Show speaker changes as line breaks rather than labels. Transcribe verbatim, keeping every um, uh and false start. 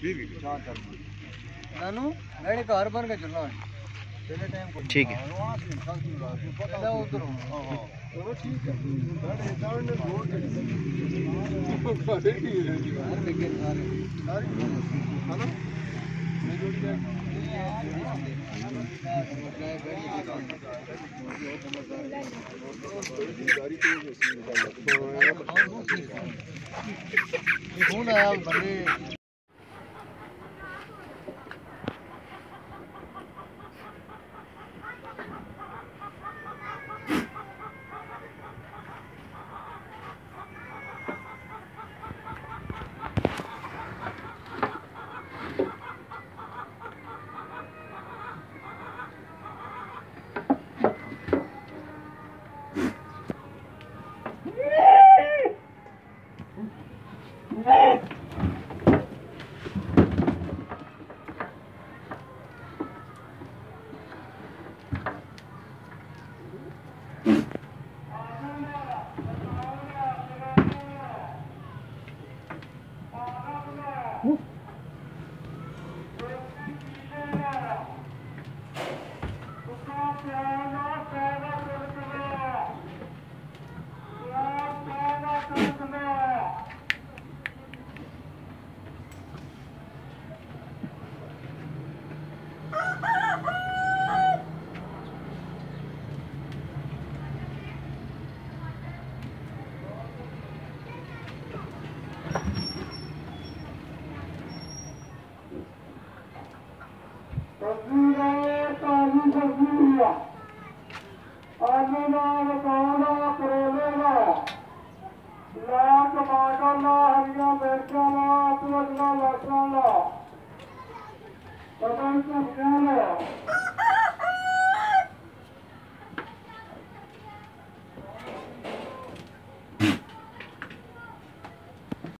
नानू मेरे घर बन के चलना है पहले टाइम को
ठीक है
पहले उधर हां हां चलो ठीक है बड़े दांड ने रोड सारे की है सारे के सारे सारी है ना मैं जोड़ के गाड़ी तो कौन आया बंदे Thank you.